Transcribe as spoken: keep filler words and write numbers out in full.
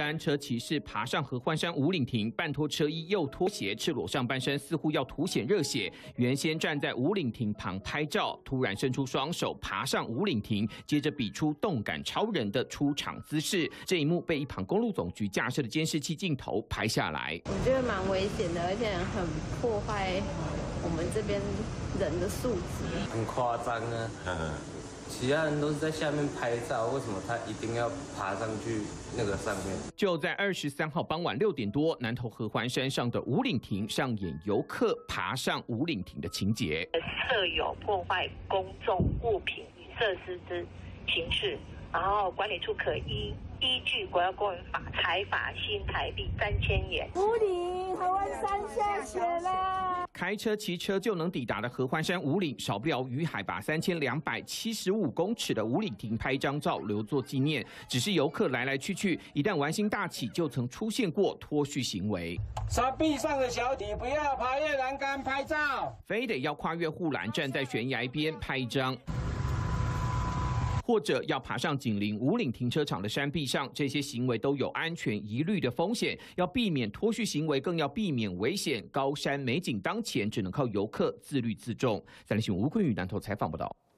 单车骑士爬上合欢山五岭亭，半脱车衣又脱鞋，赤裸上半身似乎要凸显热血。原先站在五岭亭旁拍照，突然伸出双手爬上五岭亭，接着比出动感超人的出场姿势。这一幕被一旁公路总局架设的监视器镜头拍下来。 我觉得蛮危险的，而且很破坏我们这边人的素质， 很夸张啊。其他人都是在下面拍照，为什么他一定要爬上去那个上面？ 就在二十三号傍晚六点多，南投合欢山上的五岭亭上演游客爬上五岭亭的情节， 设有破坏公众物品与设施之情事，然后管理处可依依据国家公园法裁罚新台币三千元。 五岭合欢山下雪了。 开车、骑车就能抵达的合欢山五岭，少不了于海拔三千两百七十五公尺的五岭亭拍张照，留作纪念。只是游客来来去去，一旦玩心大起，就曾出现过脱序行为。 山壁上的小艇不要爬越栏杆拍照， 非得要跨越护栏，站在悬崖边拍一张。或者要爬上紧邻五岭停车场的山壁上，这些行为都有安全疑虑的风险，要避免脱序行为，更要避免危险。高山美景当前，只能靠游客自律自重。三立新闻吴坤宇南投采访报道。